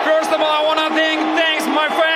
First of all, I want to thanks my friend